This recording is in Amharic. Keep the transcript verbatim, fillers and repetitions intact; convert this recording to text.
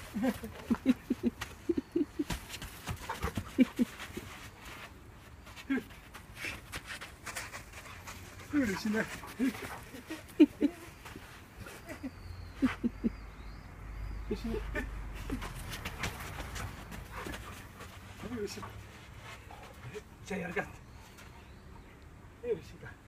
プールしない。じゃあやるか。よしか。